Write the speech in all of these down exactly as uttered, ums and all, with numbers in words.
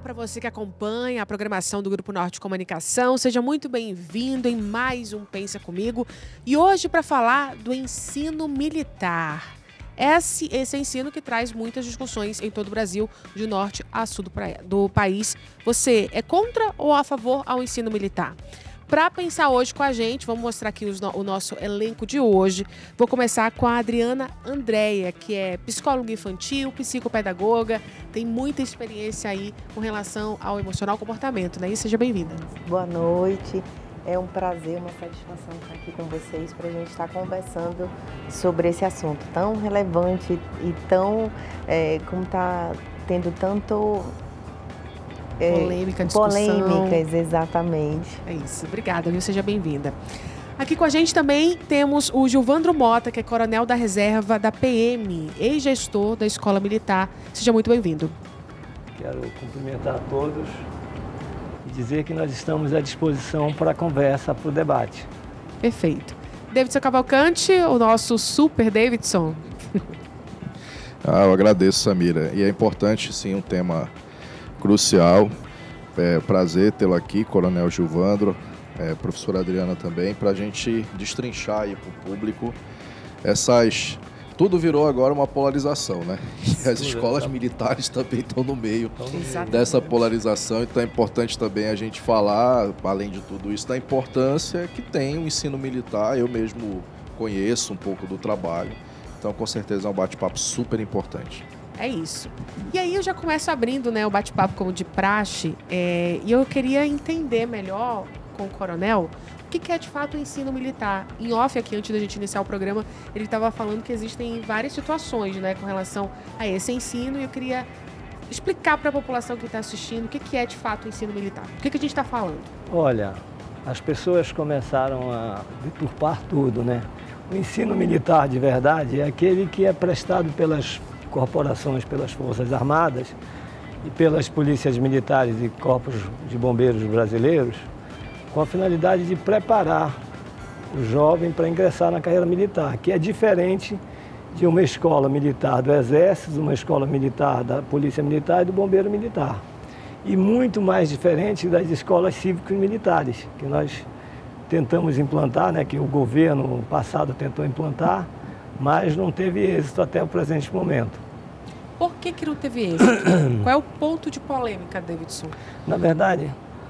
para você que acompanha a programação do Grupo Norte Comunicação. Seja muito bem-vindo em mais um Pensa Comigo. E hoje para falar do ensino militar. Esse, esse ensino que traz muitas discussões em todo o Brasil, de norte a sul do, do país. Você é contra ou a favor ao ensino militar? Para pensar hoje com a gente, vamos mostrar aqui os, o nosso elenco de hoje. Vou começar com a Adriana Andréia, que é psicóloga infantil, psicopedagoga, tem muita experiência aí com relação ao emocional comportamento, né? E seja bem-vinda. Boa noite, é um prazer, uma satisfação estar aqui com vocês para a gente estar conversando sobre esse assunto tão relevante e tão, é, como está tendo tanto... Polêmica, discussão. Polêmicas, exatamente. É isso. Obrigada, viu? Seja bem-vinda. Aqui com a gente também temos o Gilvandro Mota, que é coronel da reserva da P M, ex-gestor da Escola Militar. Seja muito bem-vindo. Quero cumprimentar a todos e dizer que nós estamos à disposição para a conversa, para o debate. Perfeito. Davidson Cavalcante, o nosso super Davidson. Ah, eu agradeço, Samira. E é importante, sim, um tema crucial. É, prazer tê-lo aqui, Coronel Gilvandro, é, professora Adriana também, para a gente destrinchar aí para o público essas... Tudo virou agora uma polarização, né? E as escolas militares também estão no meio dessa polarização, então é importante também a gente falar, além de tudo isso, da importância que tem o ensino militar. Eu mesmo conheço um pouco do trabalho, então com certeza é um bate-papo super importante. É isso. E aí eu já começo abrindo, né, o bate-papo como de praxe, é, e eu queria entender melhor com o coronel o que, que é de fato o ensino militar. Em off aqui, antes da gente iniciar o programa, ele estava falando que existem várias situações, né, com relação a esse ensino, e eu queria explicar para a população que está assistindo o que, que é de fato o ensino militar. O que, que a gente está falando? Olha, as pessoas começaram a deturpar tudo, né? O ensino militar de verdade é aquele que é prestado pelas corporações, pelas Forças Armadas e pelas polícias militares e corpos de bombeiros brasileiros, com a finalidade de preparar o jovem para ingressar na carreira militar, que é diferente de uma escola militar do Exército, uma escola militar da Polícia Militar e do Bombeiro Militar. E muito mais diferente das escolas cívicos militares, que nós tentamos implantar, né, que o governo passado tentou implantar, mas não teve êxito até o presente momento. Por que que não teve êxito? Qual é o ponto de polêmica, Davidson? Na verdade...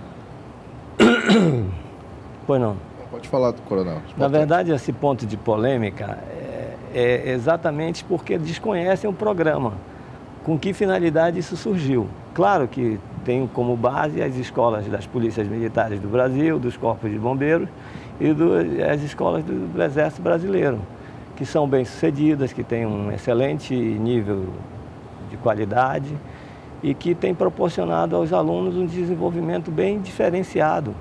Pois não. Pode falar, coronel. Na verdade, esse ponto de polêmica é, é exatamente porque desconhecem o programa. Com que finalidade isso surgiu? Claro que tem como base as escolas das polícias militares do Brasil, dos corpos de bombeiros e do, as escolas do, do Exército Brasileiro, que são bem-sucedidas, que têm um excelente nível de qualidade e que têm proporcionado aos alunos um desenvolvimento bem diferenciado.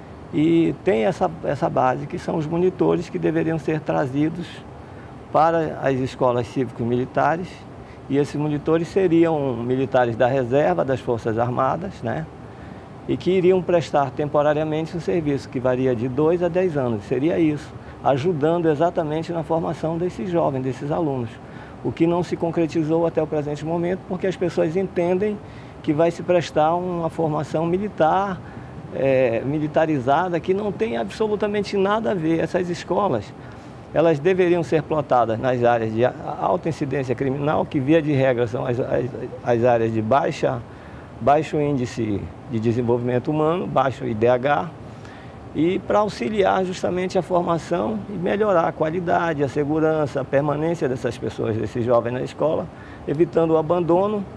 E tem essa, essa base, que são os monitores que deveriam ser trazidos para as escolas cívicos-militares, e esses monitores seriam militares da reserva das Forças Armadas, né? E que iriam prestar temporariamente um serviço que varia de dois a dez anos, seria isso, ajudando exatamente na formação desses jovens, desses alunos. O que não se concretizou até o presente momento, porque as pessoas entendem que vai se prestar uma formação militar, é, militarizada, que não tem absolutamente nada a ver. Essas escolas, elas deveriam ser plotadas nas áreas de alta incidência criminal, que via de regra são as, as, as áreas de baixa, baixo índice de desenvolvimento humano, baixo I D H, e para auxiliar justamente a formação e melhorar a qualidade, a segurança, a permanência dessas pessoas, desses jovens na escola, evitando o abandono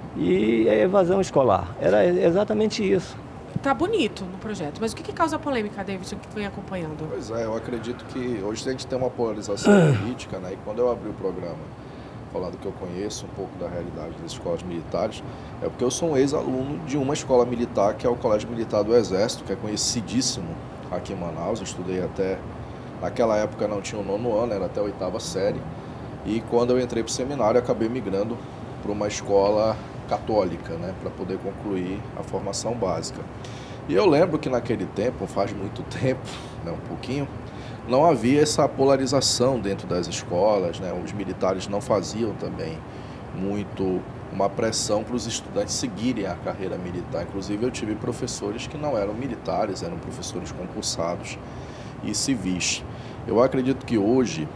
e a evasão escolar. Era exatamente isso. Tá bonito no projeto, mas o que, que causa polêmica, Davidson, que vem acompanhando? Pois é, eu acredito que hoje a gente tem uma polarização política, né? E quando eu abri o programa falando que eu conheço um pouco da realidade das escolas militares, é porque eu sou um ex-aluno de uma escola militar, que é o Colégio Militar do Exército, que é conhecidíssimo aqui em Manaus. Eu estudei até, naquela época não tinha o nono ano, era até a oitava série, e quando eu entrei para o seminário, acabei migrando para uma escola católica, né, para poder concluir a formação básica. E eu lembro que naquele tempo, faz muito tempo, né, um pouquinho, não havia essa polarização dentro das escolas, né, os militares não faziam também muito uma pressão para os estudantes seguirem a carreira militar. Inclusive, eu tive professores que não eram militares, eram professores concursados e civis. Eu acredito que hoje,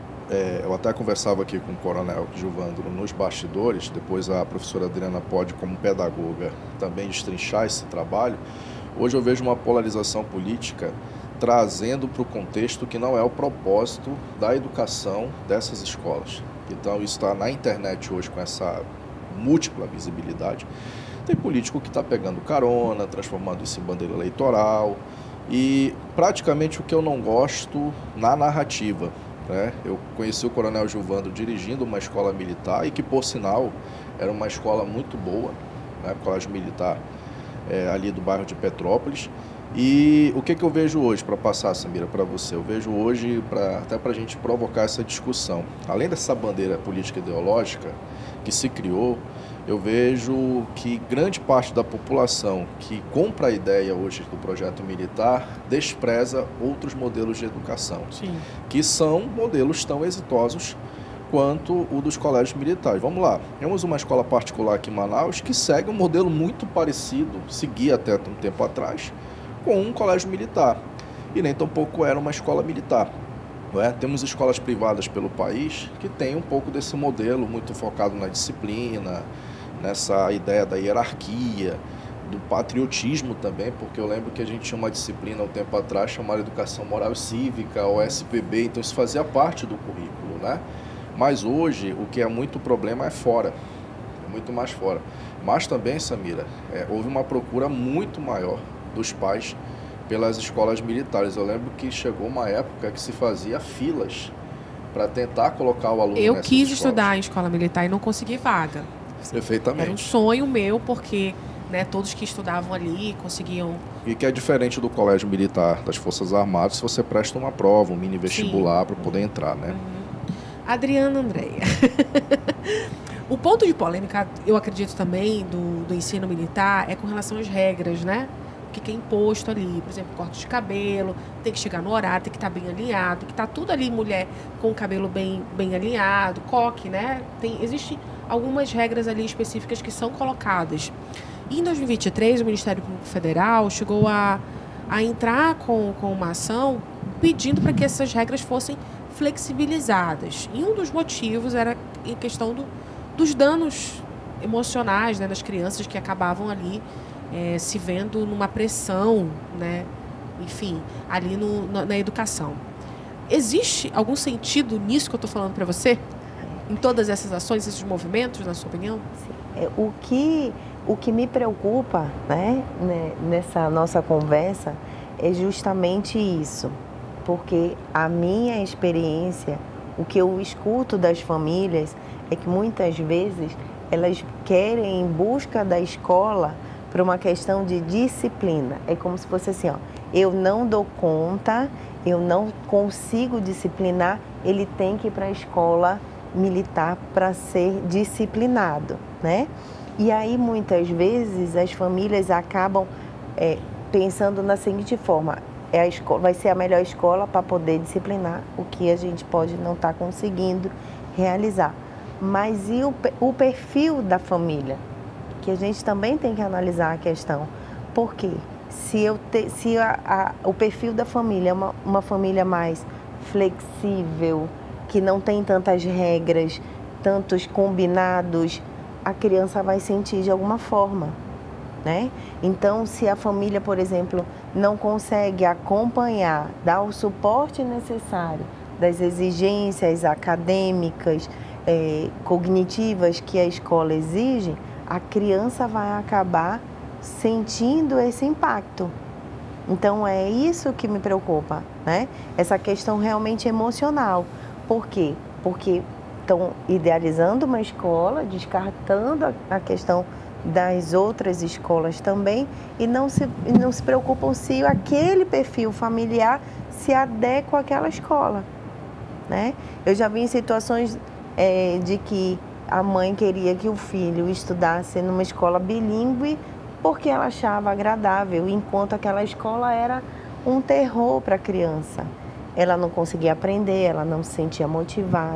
é, eu até conversava aqui com o Coronel Gilvandro nos bastidores, depois a professora Adriana pode, como pedagoga, também destrinchar esse trabalho. Hoje eu vejo uma polarização política trazendo para o contexto que não é o propósito da educação dessas escolas. Então, isso está na internet hoje com essa múltipla visibilidade. Tem político que está pegando carona, transformando isso em bandeira eleitoral e praticamente o que eu não gosto na narrativa, né? Eu conheci o Coronel Gilvandro dirigindo uma escola militar e que, por sinal, era uma escola muito boa, né? Colégio Militar é, ali do bairro de Petrópolis. E o que, que eu vejo hoje, para passar, Samira, para você? Eu vejo hoje, pra, até para a gente provocar essa discussão, além dessa bandeira política ideológica que se criou, eu vejo que grande parte da população que compra a ideia hoje do projeto militar despreza outros modelos de educação, Sim. que são modelos tão exitosos quanto o dos colégios militares. Vamos lá, temos uma escola particular aqui em Manaus que segue um modelo muito parecido, seguia até um tempo atrás, com um colégio militar, e nem tampouco era uma escola militar. Não é? Temos escolas privadas pelo país que têm um pouco desse modelo, muito focado na disciplina, nessa ideia da hierarquia, do patriotismo também, porque eu lembro que a gente tinha uma disciplina há um tempo atrás chamada Educação Moral e Cívica, ou S P B, então isso fazia parte do currículo, né? Mas hoje o que é muito problema é fora, é muito mais fora. Mas também, Samira, é, houve uma procura muito maior dos pais pelas escolas militares. Eu lembro que chegou uma época que se fazia filas para tentar colocar o aluno Eu nessas quis escolas. estudar em escola militar e não consegui vaga. Perfeitamente. Era um sonho meu, porque né, todos que estudavam ali conseguiam... E que é diferente do colégio militar das Forças Armadas, se você presta uma prova, um mini vestibular para poder entrar, né? Uhum. Adriana Andréia. O ponto de polêmica, eu acredito também, do, do ensino militar é com relação às regras, né? O que é imposto ali, por exemplo, corte de cabelo, tem que chegar no horário, tem que estar bem alinhado, tem que estar tudo ali, mulher com o cabelo bem, bem alinhado, coque, né? Tem, existem algumas regras ali específicas que são colocadas. E em dois mil e vinte e três, o Ministério Público Federal chegou a, a entrar com, com uma ação pedindo para que essas regras fossem flexibilizadas. E um dos motivos era em questão do, dos danos emocionais, né, das crianças que acabavam ali é, se vendo numa pressão, né, enfim, ali no, na, na educação. Existe algum sentido nisso que eu estou falando para você? Em todas essas ações, esses movimentos, na sua opinião? É, o, que, o que me preocupa, né, nessa nossa conversa é justamente isso. Porque a minha experiência, o que eu escuto das famílias é que muitas vezes elas querem em busca da escola por uma questão de disciplina. É como se fosse assim, ó, eu não dou conta, eu não consigo disciplinar, ele tem que ir para a escola militar para ser disciplinado, né? E aí muitas vezes as famílias acabam é, pensando na seguinte forma: É a escola, vai ser a melhor escola para poder disciplinar o que a gente pode não estar tá conseguindo realizar. Mas e o, o perfil da família? Que a gente também tem que analisar a questão. Por quê? Se, eu te, se a, a, o perfil da família é uma, uma família mais flexível, que não tem tantas regras, tantos combinados, a criança vai sentir de alguma forma. Né? Então, se a família, por exemplo, não consegue acompanhar, dar o suporte necessário das exigências acadêmicas, eh, cognitivas que a escola exige, a criança vai acabar sentindo esse impacto. Então, é isso que me preocupa, né? Essa questão realmente emocional. Por quê? Porque estão idealizando uma escola, descartando a, a questão das outras escolas também e não se, não se preocupam se aquele perfil familiar se adequa àquela escola, né? Eu já vi em situações é, de que a mãe queria que o filho estudasse numa escola bilíngue porque ela achava agradável, enquanto aquela escola era um terror para a criança. Ela não conseguia aprender, ela não se sentia motivada.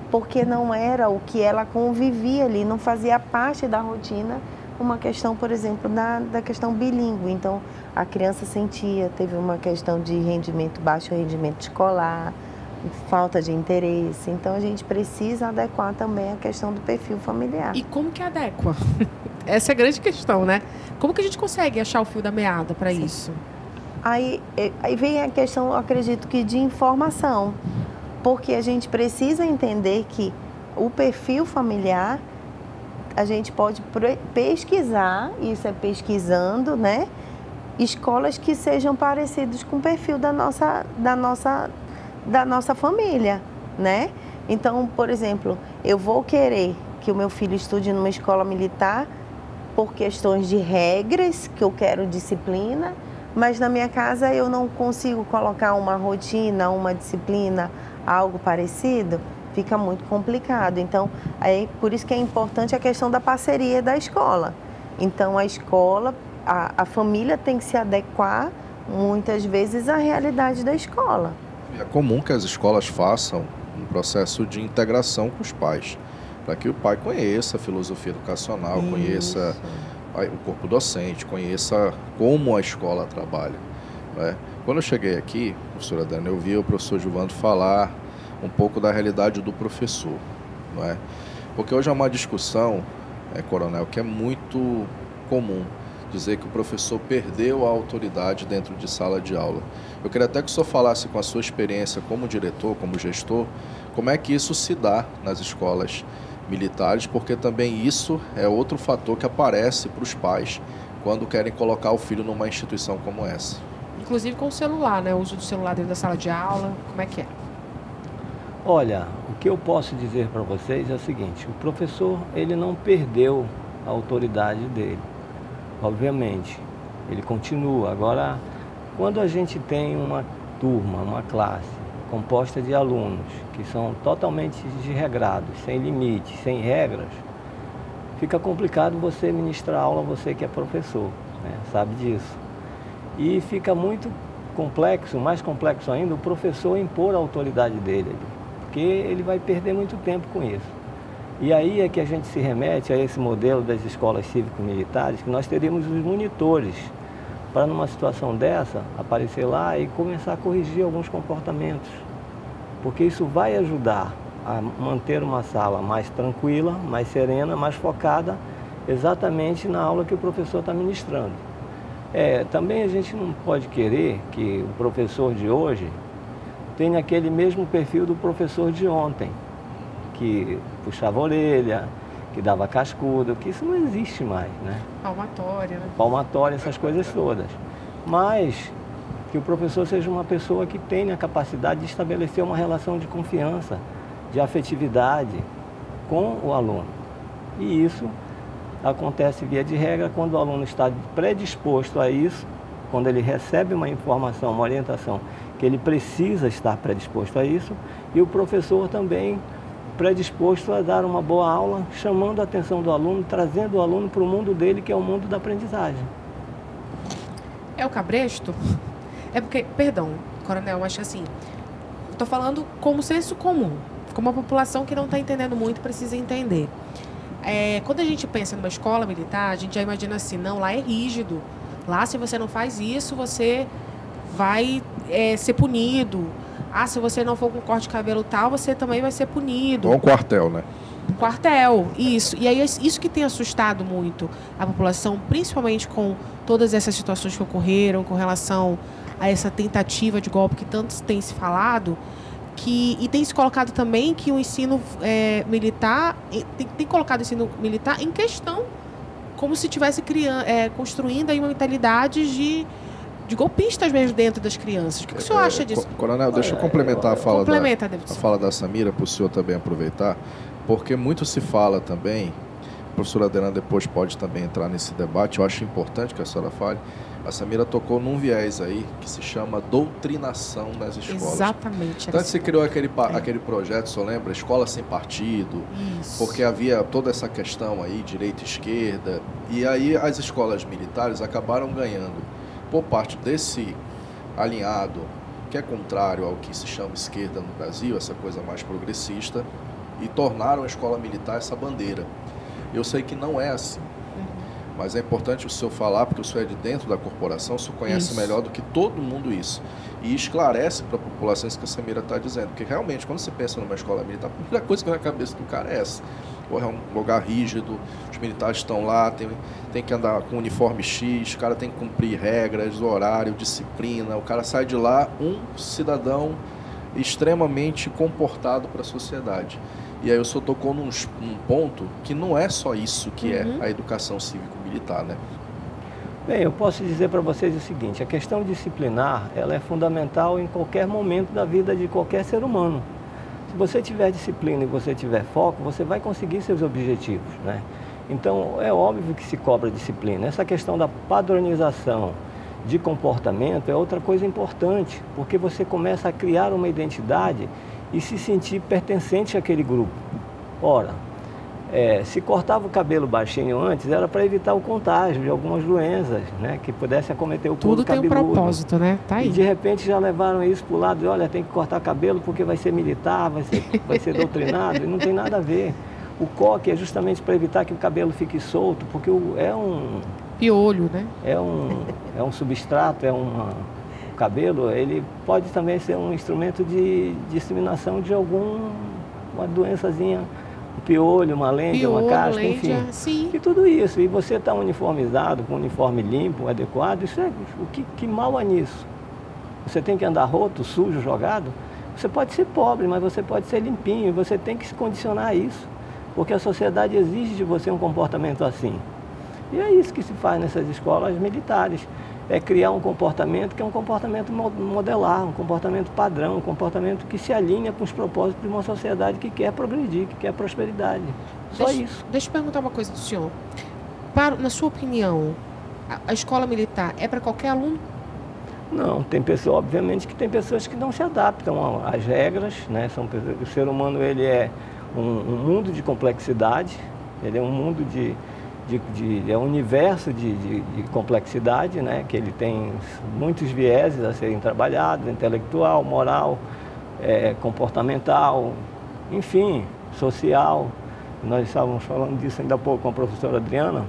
porque não era o que ela convivia ali, não fazia parte da rotina, uma questão, por exemplo, da, da questão bilíngue. Então, a criança sentia, teve uma questão de rendimento, baixo rendimento escolar, falta de interesse. Então, a gente precisa adequar também a questão do perfil familiar. E como que adequa? Essa é a grande questão, né? Como que a gente consegue achar o fio da meada para isso? Aí, aí vem a questão, eu acredito que de informação, porque a gente precisa entender que o perfil familiar, a gente pode pesquisar, isso é pesquisando, né? Escolas que sejam parecidas com o perfil da nossa, da nossa, da nossa família, né? Então, por exemplo, eu vou querer que o meu filho estude numa escola militar por questões de regras, que eu quero disciplina, mas na minha casa eu não consigo colocar uma rotina, uma disciplina, algo parecido, fica muito complicado. Então, é por isso que é importante a questão da parceria da escola. Então, a escola, a, a família tem que se adequar, muitas vezes, à realidade da escola. É comum que as escolas façam um processo de integração com os pais, para que o pai conheça a filosofia educacional, isso. conheça o corpo docente, conheça como a escola trabalha. Né? Quando eu cheguei aqui, professora Dana, eu vi o professor Juvandro falar um pouco da realidade do professor. Não é? Porque hoje é uma discussão, é, coronel, que é muito comum, dizer que o professor perdeu a autoridade dentro de sala de aula. Eu queria até que o senhor falasse com a sua experiência como diretor, como gestor, como é que isso se dá nas escolas militares, porque também isso é outro fator que aparece para os pais quando querem colocar o filho numa instituição como essa. Inclusive com o celular, né? O uso do celular dentro da sala de aula, como é que é? Olha, o que eu posso dizer para vocês é o seguinte, o professor, ele não perdeu a autoridade dele, obviamente, ele continua. Agora, quando a gente tem uma turma, uma classe composta de alunos que são totalmente desregrados, sem limites, sem regras, fica complicado você ministrar aula, você que é professor, né? Sabe disso. E fica muito complexo, mais complexo ainda, o professor impor a autoridade dele, porque ele vai perder muito tempo com isso. E aí é que a gente se remete a esse modelo das escolas cívico-militares, que nós teríamos os monitores, para numa situação dessa, aparecer lá e começar a corrigir alguns comportamentos. Porque isso vai ajudar a manter uma sala mais tranquila, mais serena, mais focada exatamente na aula que o professor está ministrando. É, também a gente não pode querer que o professor de hoje tenha aquele mesmo perfil do professor de ontem, que puxava a orelha, que dava cascudo, que isso não existe mais, né? Palmatória, né? Palmatória, essas coisas todas. Mas que o professor seja uma pessoa que tenha a capacidade de estabelecer uma relação de confiança, de afetividade com o aluno. E isso acontece via de regra quando o aluno está predisposto a isso, quando ele recebe uma informação, uma orientação, que ele precisa estar predisposto a isso, e o professor também predisposto a dar uma boa aula, chamando a atenção do aluno, trazendo o aluno para o mundo dele, que é o mundo da aprendizagem. É o cabresto? É porque, perdão, coronel, acho que assim, estou falando como senso comum, como a população que não está entendendo muito precisa entender. É, quando a gente pensa numa escola militar, a gente já imagina assim, não, lá é rígido, lá se você não faz isso, você vai é, ser punido. Ah, se você não for com corte de cabelo tal, você também vai ser punido. Ou um quartel, né? Um quartel, isso. E aí isso que tem assustado muito a população, principalmente com todas essas situações que ocorreram com relação a essa tentativa de golpe que tanto tem se falado, que, e tem se colocado também que o ensino é, militar, tem, tem colocado o ensino militar em questão, como se estivesse é, construindo aí uma mentalidade de... de golpistas mesmo dentro das crianças. O que, que o senhor acha disso? Coronel, deixa eu complementar a fala, Complementa, da, a fala da Samira, para o senhor também aproveitar, porque muito se fala também, a professora Adriana depois pode também entrar nesse debate, eu acho importante que a senhora fale, a Samira tocou num viés aí que se chama doutrinação nas escolas. Exatamente. Então se criou aquele, é. aquele projeto, o senhor lembra? Escola sem partido, isso. Porque havia toda essa questão aí, direita e esquerda, e aí as escolas militares acabaram ganhando por parte desse alinhado, que é contrário ao que se chama esquerda no Brasil, essa coisa mais progressista, e tornaram a escola militar essa bandeira. Eu sei que não é assim. Mas é importante o senhor falar, porque o senhor é de dentro da corporação, o senhor conhece isso melhor do que todo mundo isso. E esclarece para a população isso que a Samira está dizendo. Porque realmente, quando você pensa numa escola militar, a primeira coisa que vem na cabeça do cara é essa. Ou é um lugar rígido, os militares estão lá, tem, tem que andar com uniforme X, o cara tem que cumprir regras, horário, disciplina. O cara sai de lá um cidadão extremamente comportado para a sociedade. E aí o senhor tocou num, num ponto que não é só isso que uhum. é a educação cívico-militar, né? Bem, eu posso dizer para vocês o seguinte, a questão disciplinar, ela é fundamental em qualquer momento da vida de qualquer ser humano. Se você tiver disciplina e você tiver foco, você vai conseguir seus objetivos, né? Então, é óbvio que se cobra disciplina. Essa questão da padronização de comportamento é outra coisa importante, porque você começa a criar uma identidade e se sentir pertencente àquele grupo. Ora, é, se cortava o cabelo baixinho antes, era para evitar o contágio de algumas doenças, né, que pudesse acometer o couro cabeludo. Tudo tem um propósito, né? Tá aí. E de repente já levaram isso para o lado de, olha, tem que cortar cabelo porque vai ser militar, vai ser, vai ser doutrinado, e não tem nada a ver. O coque é justamente para evitar que o cabelo fique solto, porque o, é um... piolho, né? É um, é um substrato, é uma... O cabelo, ele pode também ser um instrumento de disseminação de alguma doençazinha, um piolho, uma lente, uma casca, enfim. Sim. E tudo isso. E você está uniformizado, com um uniforme limpo, adequado, isso é, o que, que mal há nisso? Você tem que andar roto, sujo, jogado? Você pode ser pobre, mas você pode ser limpinho, e você tem que se condicionar a isso, porque a sociedade exige de você um comportamento assim. E é isso que se faz nessas escolas militares. É criar um comportamento que é um comportamento modelar, um comportamento padrão, um comportamento que se alinha com os propósitos de uma sociedade que quer progredir, que quer prosperidade. Só deixa, isso. Deixa eu perguntar uma coisa do senhor. Para, na sua opinião, a, a escola militar é para qualquer aluno? Não, tem pessoas, obviamente que tem pessoas que não se adaptam às regras, né? São, o ser humano ele é um, um mundo de complexidade, ele é um mundo de... De, de, é um universo de, de, de complexidade, né? Que ele tem muitos vieses a serem trabalhados, intelectual, moral, é, comportamental, enfim, social. Nós estávamos falando disso ainda há pouco com a professora Adriana.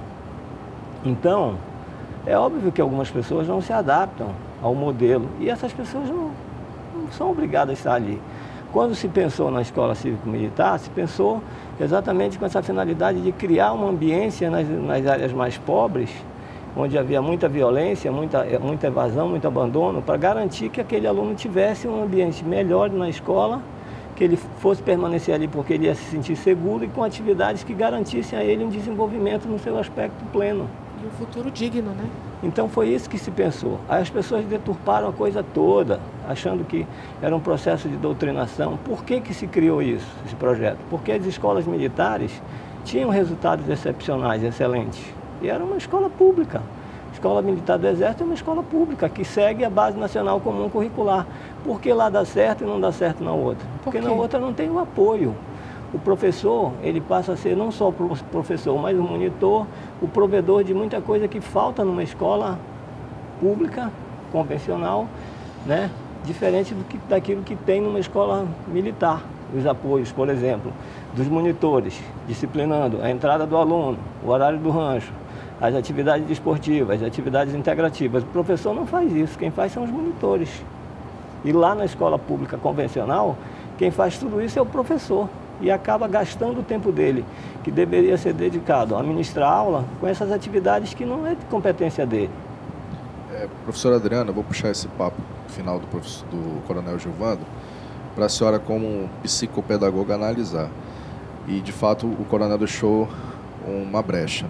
Então, é óbvio que algumas pessoas não se adaptam ao modelo e essas pessoas não, não são obrigadas a estar ali. Quando se pensou na escola cívico-militar, se pensou exatamente com essa finalidade de criar uma ambiência nas, nas áreas mais pobres, onde havia muita violência, muita, muita evasão, muito abandono, para garantir que aquele aluno tivesse um ambiente melhor na escola, que ele fosse permanecer ali porque ele ia se sentir seguro e com atividades que garantissem a ele um desenvolvimento no seu aspecto pleno. E um futuro digno, né? Então foi isso que se pensou. Aí as pessoas deturparam a coisa toda, achando que era um processo de doutrinação. Por que que se criou isso, esse projeto? Porque as escolas militares tinham resultados excepcionais, excelentes. E era uma escola pública. A Escola Militar do Exército é uma escola pública que segue a Base Nacional Comum Curricular. Por que lá dá certo e não dá certo na outra? Porque na outra não tem o apoio. O professor, ele passa a ser não só o professor, mas o monitor, o provedor de muita coisa que falta numa escola pública, convencional, né? Diferente do que, daquilo que tem numa escola militar. Os apoios, por exemplo, dos monitores, disciplinando a entrada do aluno, o horário do rancho, as atividades desportivas, as atividades integrativas. O professor não faz isso, quem faz são os monitores. E lá na escola pública convencional, quem faz tudo isso é o professor. E acaba gastando o tempo dele, que deveria ser dedicado a ministrar aula, com essas atividades que não é de competência dele. É, professora Adriana, eu vou puxar esse papo final do, do Coronel Gilvandro, para a senhora como psicopedagoga analisar. E, de fato, o coronel deixou uma brecha.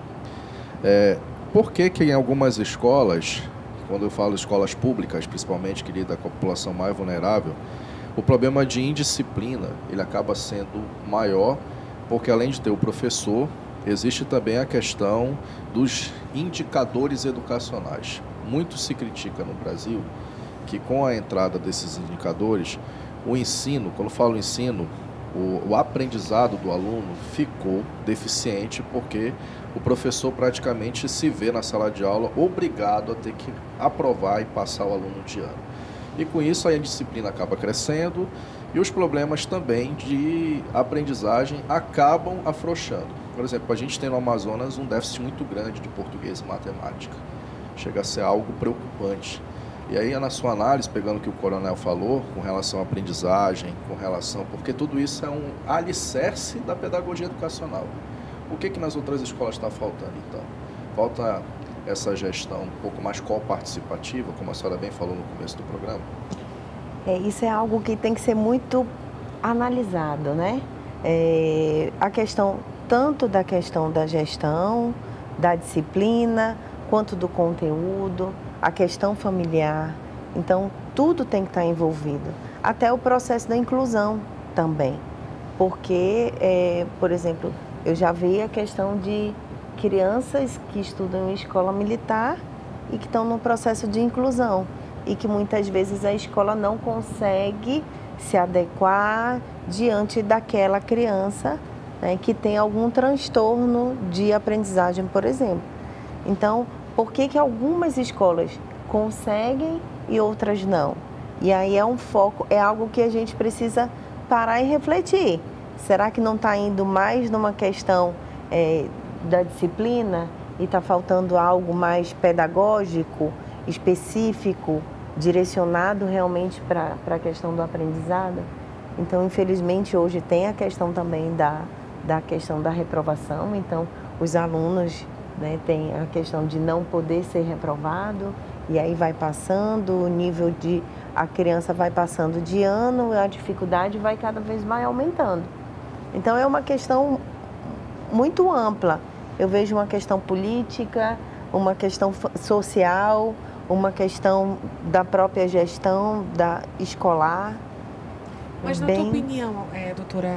É, por que que em algumas escolas, quando eu falo escolas públicas, principalmente, que lidam com a população mais vulnerável, o problema de indisciplina, ele acaba sendo maior, porque além de ter o professor, existe também a questão dos indicadores educacionais. Muito se critica no Brasil que com a entrada desses indicadores, o ensino, quando eu falo ensino, o, o aprendizado do aluno ficou deficiente, porque o professor praticamente se vê na sala de aula obrigado a ter que aprovar e passar o aluno de ano. E com isso a disciplina acaba crescendo E os problemas também de aprendizagem acabam afrouxando. Por exemplo, a gente tem no Amazonas um déficit muito grande de português e matemática. Chega a ser algo preocupante. E aí, na sua análise, pegando o que o coronel falou, com relação à aprendizagem, com relação... Porque tudo isso é um alicerce da pedagogia educacional. O que que nas outras escolas está faltando, então? Falta essa gestão um pouco mais coparticipativa, como a senhora bem falou no começo do programa? É, isso é algo que tem que ser muito analisado, né? É, a questão, tanto da questão da gestão, da disciplina, quanto do conteúdo, a questão familiar. Então, tudo tem que estar envolvido. Até o processo da inclusão também. Porque, é, por exemplo, eu já vi a questão de crianças que estudam em escola militar e que estão no processo de inclusão. E que muitas vezes a escola não consegue se adequar diante daquela criança, né, que tem algum transtorno de aprendizagem, por exemplo. Então, por que que algumas escolas conseguem e outras não? E aí é um foco, é algo que a gente precisa parar e refletir. Será que não está indo mais numa questão é, da disciplina e está faltando algo mais pedagógico, específico, direcionado realmente para a questão do aprendizado? Então, infelizmente, hoje tem a questão também da, da questão da reprovação. Então, os alunos, né, tem a questão de não poder ser reprovado, e aí vai passando, o nível de... a criança vai passando de ano, a dificuldade vai cada vez mais aumentando. Então, é uma questão muito ampla. Eu vejo uma questão política, uma questão social, uma questão da própria gestão da escolar. Mas, bem... na tua opinião, é, doutora,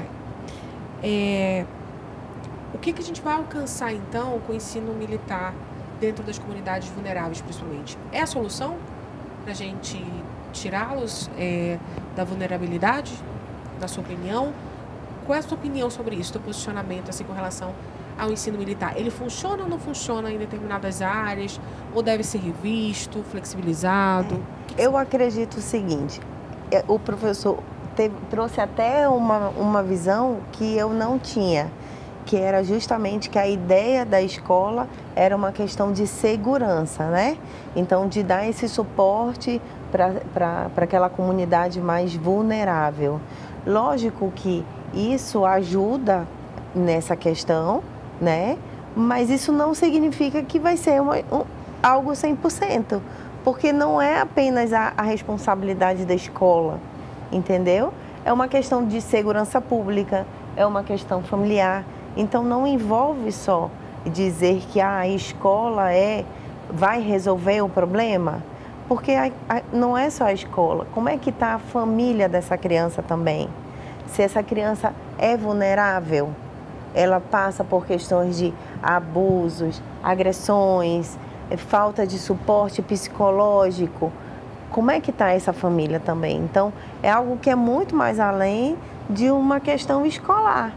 é, o que, que a gente vai alcançar, então, com o ensino militar dentro das comunidades vulneráveis, principalmente? É a solução para a gente tirá-los é, da vulnerabilidade, na sua opinião? Qual é a sua opinião sobre isso, teu posicionamento assim, com relação ao ensino militar? Ele funciona ou não funciona em determinadas áreas? Ou deve ser revisto, flexibilizado? É, eu acredito o seguinte, o professor teve, trouxe até uma, uma visão que eu não tinha, que era justamente que a ideia da escola era uma questão de segurança, né? Então, de dar esse suporte para aquela comunidade mais vulnerável. Lógico que isso ajuda nessa questão, né? Mas isso não significa que vai ser uma, um, algo cem por cento, porque não é apenas a, a responsabilidade da escola, entendeu? É uma questão de segurança pública, é uma questão familiar. Então, não envolve só dizer que ah, a escola é, vai resolver o problema, porque a, a, não é só a escola. Como é que está a família dessa criança também? Se essa criança é vulnerável, ela passa por questões de abusos, agressões, falta de suporte psicológico. Como é que está essa família também? Então, é algo que é muito mais além de uma questão escolar.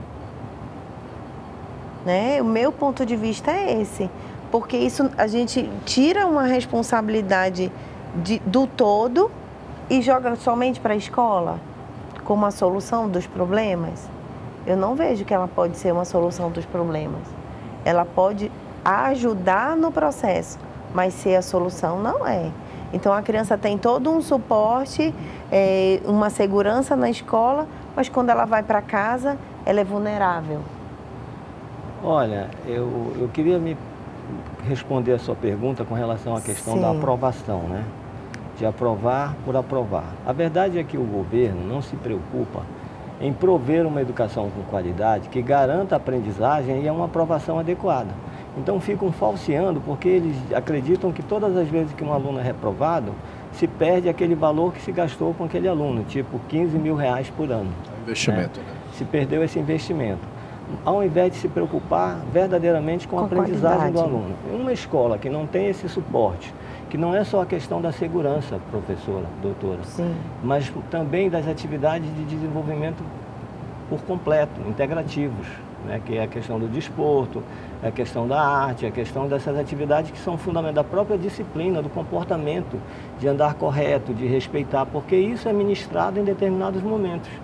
Né? O meu ponto de vista é esse, porque isso a gente tira uma responsabilidade de, do todo e joga somente para a escola como a solução dos problemas. Eu não vejo que ela pode ser uma solução dos problemas. Ela pode ajudar no processo, mas ser a solução não é. Então a criança tem todo um suporte, é, uma segurança na escola, mas quando ela vai para casa, ela é vulnerável. Olha, eu, eu queria me responder a sua pergunta com relação à questão Sim. da aprovação, né? De aprovar por aprovar. A verdade é que o governo não se preocupa em prover uma educação com qualidade que garanta a aprendizagem e uma aprovação adequada. Então ficam falseando porque eles acreditam que todas as vezes que um aluno é reprovado, se perde aquele valor que se gastou com aquele aluno, tipo quinze mil reais por ano. Investimento, né? né? Se perdeu esse investimento. Ao invés de se preocupar verdadeiramente com, com a aprendizagem qualidade. do aluno. Em uma escola que não tem esse suporte, que não é só a questão da segurança, professora, doutora, Sim. mas também das atividades de desenvolvimento por completo, integrativos, né? Que é a questão do desporto, a questão da arte, a questão dessas atividades que são fundamentais, da própria disciplina, do comportamento, de andar correto, de respeitar, porque isso é ministrado em determinados momentos.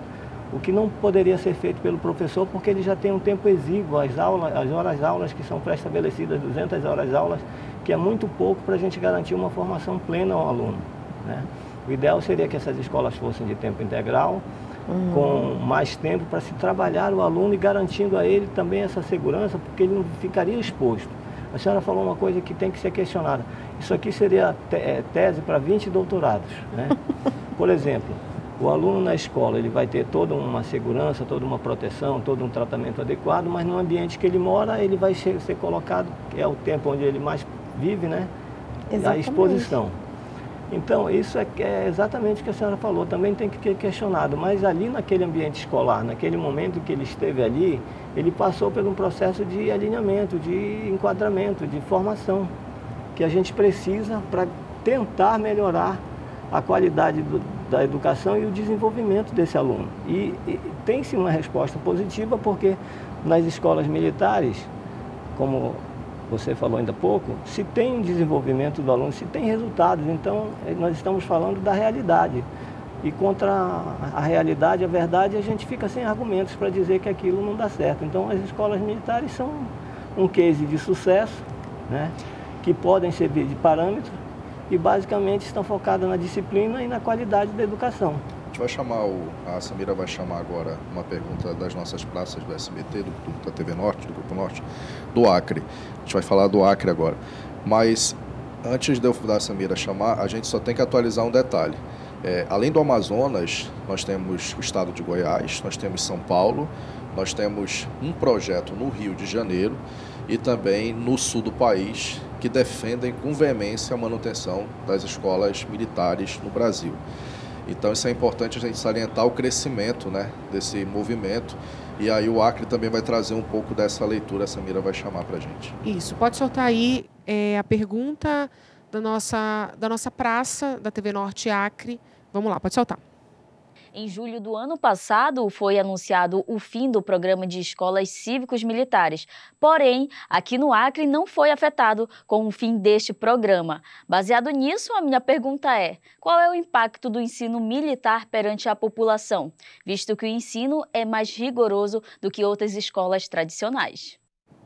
o que não poderia ser feito pelo professor, porque ele já tem um tempo exíguo, as aulas, as horas-aulas que são pré-estabelecidas, duzentas horas-aulas, que é muito pouco para a gente garantir uma formação plena ao aluno, né? O ideal seria que essas escolas fossem de tempo integral, uhum. com mais tempo para se trabalhar o aluno e garantindo a ele também essa segurança, porque ele não ficaria exposto. A senhora falou uma coisa que tem que ser questionada. Isso aqui seria te tese para vinte doutorados, né? Por exemplo, o aluno na escola, ele vai ter toda uma segurança, toda uma proteção, todo um tratamento adequado, mas no ambiente que ele mora, ele vai ser, ser colocado, que é o tempo onde ele mais vive, né? Exatamente. A exposição. Então, isso é, é exatamente o que a senhora falou, também tem que ser questionado, mas ali naquele ambiente escolar, naquele momento que ele esteve ali, ele passou por um processo de alinhamento, de enquadramento, de formação, que a gente precisa para tentar melhorar a qualidade do, da educação e o desenvolvimento desse aluno. E, e tem-se uma resposta positiva, porque nas escolas militares, como você falou ainda há pouco, se tem um desenvolvimento do aluno, se tem resultados, então nós estamos falando da realidade. E contra a realidade, a verdade, a gente fica sem argumentos para dizer que aquilo não dá certo. Então as escolas militares são um case de sucesso, né, que podem servir de parâmetro e basicamente estão focadas na disciplina e na qualidade da educação. A gente vai chamar, o, a Samira vai chamar agora uma pergunta das nossas praças do S B T, do, do, da T V Norte, do Grupo Norte, do Acre. A gente vai falar do Acre agora. Mas antes de eu da Samira chamar, a gente só tem que atualizar um detalhe. É, além do Amazonas, nós temos o estado de Goiás, nós temos São Paulo, nós temos um projeto no Rio de Janeiro e também no sul do país, que defendem com veemência a manutenção das escolas militares no Brasil. Então isso é importante a gente salientar o crescimento, né, desse movimento. E aí o Acre também vai trazer um pouco dessa leitura, a Samira vai chamar para a gente. Isso, pode soltar aí é, a pergunta da nossa, da nossa praça, da T V Norte Acre. Vamos lá, pode soltar. Em julho do ano passado, foi anunciado o fim do programa de escolas cívicos militares. Porém, aqui no Acre não foi afetado com o fim deste programa. Baseado nisso, a minha pergunta é: qual é o impacto do ensino militar perante a população, visto que o ensino é mais rigoroso do que outras escolas tradicionais?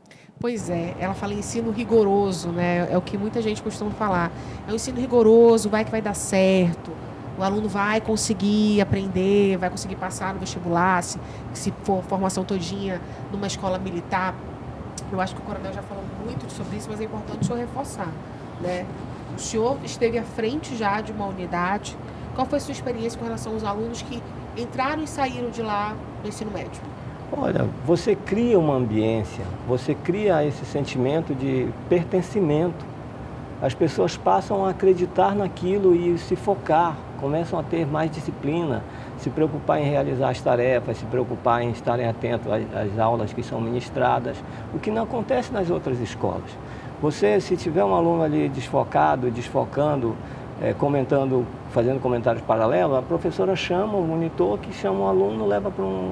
Pois é, ela fala em ensino rigoroso, né? É o que muita gente costuma falar. É um ensino rigoroso, vai que vai dar certo. O aluno vai conseguir aprender, vai conseguir passar no vestibular, se, se for formação todinha numa escola militar. Eu acho que o coronel já falou muito sobre isso, mas é importante o senhor reforçar, né? O senhor esteve à frente já de uma unidade. Qual foi a sua experiência com relação aos alunos que entraram e saíram de lá no ensino médio? Olha, você cria uma ambiência, você cria esse sentimento de pertencimento. As pessoas passam a acreditar naquilo e se focar, começam a ter mais disciplina, se preocupar em realizar as tarefas, se preocupar em estarem atentos às, às aulas que são ministradas, o que não acontece nas outras escolas. Você, se tiver um aluno ali desfocado, desfocando, é, comentando, fazendo comentários paralelos, a professora chama o monitor, que chama o aluno, leva para um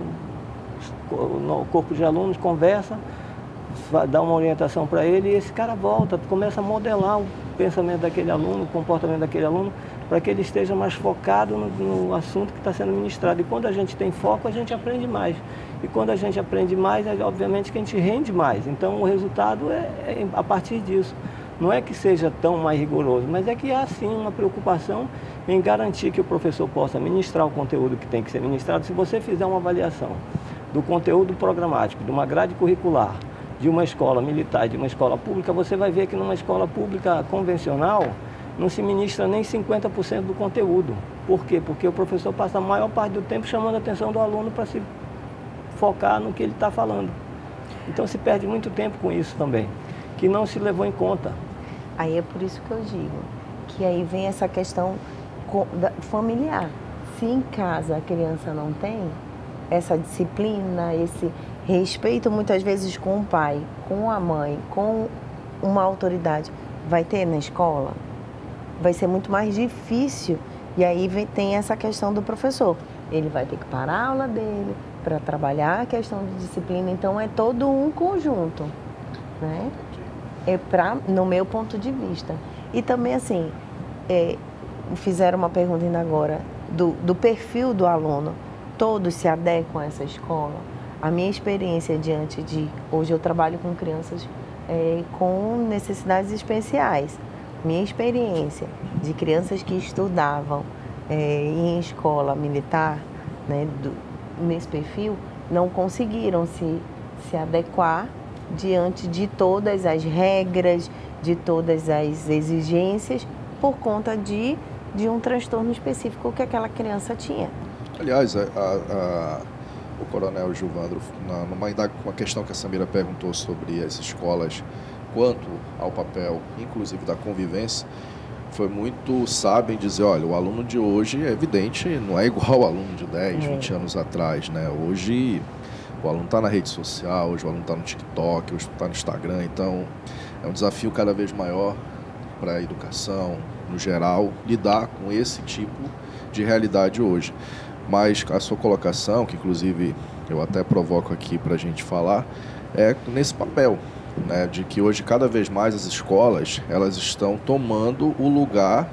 no corpo de alunos, conversa, dá uma orientação para ele e esse cara volta, começa a modelar o pensamento daquele aluno, o comportamento daquele aluno, para que ele esteja mais focado no, no assunto que está sendo ministrado. E quando a gente tem foco, a gente aprende mais. E quando a gente aprende mais, é obviamente que a gente rende mais. Então o resultado é, é a partir disso. Não é que seja tão mais rigoroso, mas é que há sim uma preocupação em garantir que o professor possa ministrar o conteúdo que tem que ser ministrado. Se você fizer uma avaliação do conteúdo programático, de uma grade curricular, de uma escola militar e de uma escola pública, você vai ver que numa escola pública convencional não se ministra nem cinquenta por cento do conteúdo. Por quê? Porque o professor passa a maior parte do tempo chamando a atenção do aluno para se focar no que ele está falando. Então se perde muito tempo com isso também, que não se levou em conta. Aí é por isso que eu digo, que aí vem essa questão familiar. Se em casa a criança não tem essa disciplina, esse respeito muitas vezes com o pai, com a mãe, com uma autoridade, vai ter na escola? Vai ser muito mais difícil. E aí vem, tem essa questão do professor. Ele vai ter que parar a aula dele para trabalhar a questão de disciplina. Então é todo um conjunto, né? É pra, no meu ponto de vista. E também assim, é, fizeram uma pergunta ainda agora do, do perfil do aluno. todos se adequam a essa escola? A minha experiência diante de... Hoje eu trabalho com crianças é, com necessidades especiais. Minha experiência de crianças que estudavam é, em escola militar, né, do, nesse perfil, não conseguiram se, se adequar diante de todas as regras, de todas as exigências, por conta de, de um transtorno específico que aquela criança tinha. Aliás, a, a, o Coronel Gilvandro, na, numa uma questão que a Samira perguntou sobre as escolas, quanto ao papel, inclusive da convivência, foi muito sábio em dizer, olha, o aluno de hoje é evidente, não é igual ao aluno de dez, vinte anos atrás, né? Hoje o aluno está na rede social, hoje o aluno está no TikTok, hoje está no Instagram, então é um desafio cada vez maior para a educação, no geral, lidar com esse tipo de realidade hoje. Mas a sua colocação, que inclusive eu até provoco aqui para a gente falar, é nesse papel, né, de que hoje cada vez mais as escolas elas estão tomando o lugar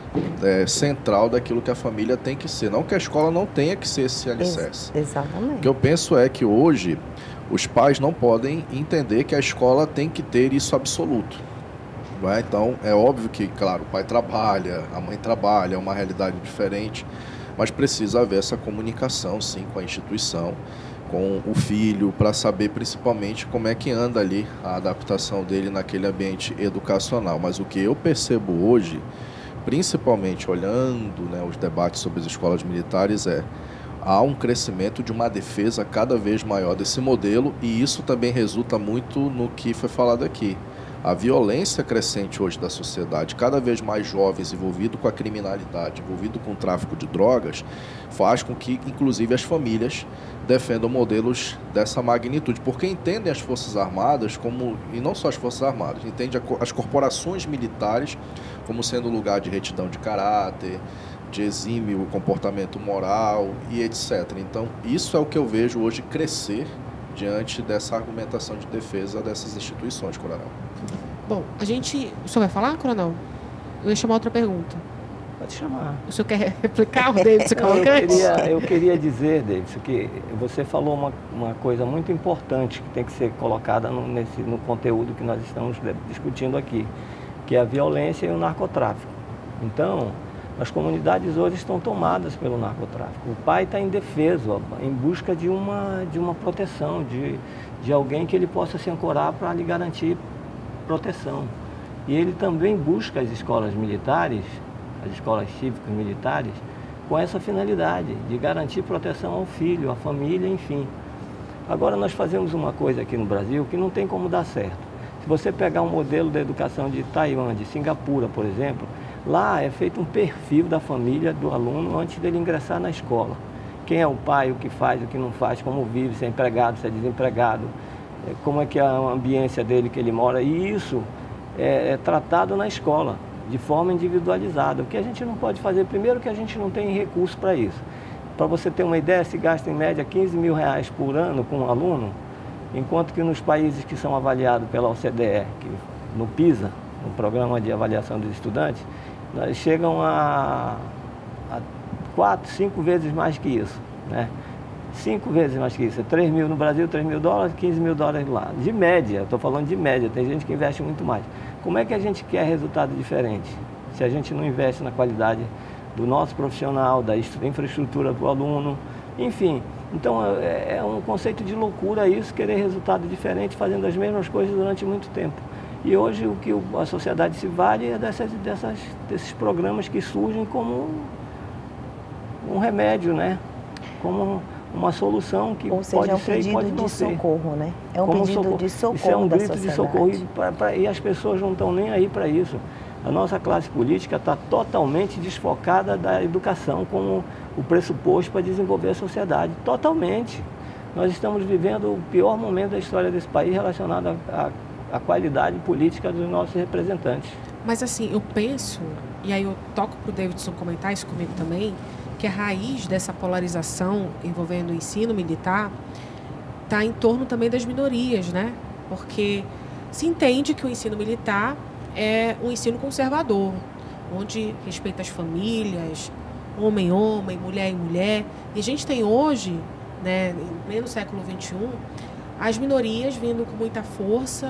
é, central daquilo que a família tem que ser. Não que a escola não tenha que ser esse alicerce. Ex exatamente. O que eu penso é que hoje os pais não podem entender que a escola tem que ter isso absoluto. Não é? Então, é óbvio que, claro, o pai trabalha, a mãe trabalha, é uma realidade diferente, mas precisa haver essa comunicação, sim, com a instituição, com o filho, para saber principalmente como é que anda ali a adaptação dele naquele ambiente educacional. Mas o que eu percebo hoje, principalmente olhando, né, os debates sobre as escolas militares, é há um crescimento de uma defesa cada vez maior desse modelo, e isso também resulta muito no que foi falado aqui. A violência crescente hoje da sociedade, cada vez mais jovens envolvidos com a criminalidade, envolvidos com o tráfico de drogas, faz com que, inclusive, as famílias defendam modelos dessa magnitude, porque entendem as Forças Armadas como, e não só as Forças Armadas, entendem as corporações militares como sendo lugar de retidão de caráter, de exímio comportamento moral e etcétera. Então, isso é o que eu vejo hoje crescer diante dessa argumentação de defesa dessas instituições, Coronel. Bom, a gente... O senhor vai falar, Coronel? Eu ia chamar outra pergunta. Pode chamar. O senhor quer replicar o Davidson Cavalcante? Eu queria, eu queria dizer, Davidson, que você falou uma, uma coisa muito importante que tem que ser colocada no, nesse, no conteúdo que nós estamos discutindo aqui, que é a violência e o narcotráfico. Então, as comunidades hoje estão tomadas pelo narcotráfico. O pai está indefeso, em busca de uma, de uma proteção, de, de alguém que ele possa se ancorar para lhe garantir proteção. E ele também busca as escolas militares, as escolas cívicas militares, com essa finalidade, de garantir proteção ao filho, à família, enfim. Agora, nós fazemos uma coisa aqui no Brasil que não tem como dar certo. Se você pegar um modelo da educação de Taiwan, de Singapura, por exemplo, lá é feito um perfil da família do aluno antes dele ingressar na escola. Quem é o pai, o que faz, o que não faz, como vive, se é empregado, se é desempregado, como é que é a ambiência dele que ele mora. E isso é, é tratado na escola, de forma individualizada. O que a gente não pode fazer, primeiro que a gente não tem recurso para isso. Para você ter uma ideia, se gasta em média quinze mil reais por ano com um aluno, enquanto que nos países que são avaliados pela O C D E, que, no PISA, no Programa de Avaliação dos Estudantes, nós chegam a, a quatro, cinco vezes mais que isso, né? Cinco vezes mais que isso. três mil no Brasil, três mil dólares, quinze mil dólares lá. De média, estou falando de média, tem gente que investe muito mais. Como é que a gente quer resultado diferente? Se a gente não investe na qualidade do nosso profissional, da infraestrutura para o aluno, enfim. Então é, é um conceito de loucura isso, querer resultado diferente fazendo as mesmas coisas durante muito tempo. E hoje o que a sociedade se vale é dessas, dessas, desses programas que surgem como um remédio, né? Como uma solução que Ou seja, pode é um ser e pode pedido não de ser. socorro, né? É um Como pedido socorro. de socorro Isso é um da grito de sociedade. socorro e, pra, pra, e as pessoas não estão nem aí para isso. A nossa classe política está totalmente desfocada da educação como o pressuposto para desenvolver a sociedade. Totalmente. Nós estamos vivendo o pior momento da história desse país relacionado à qualidade política dos nossos representantes. Mas assim, eu penso, e aí eu toco para o Davidson comentar isso comigo também, que a raiz dessa polarização envolvendo o ensino militar está em torno também das minorias, né? Porque se entende que o ensino militar é um ensino conservador, onde respeita as famílias, homem, homem, mulher e mulher. E a gente tem hoje, né, em pleno século vinte e um, as minorias vindo com muita força,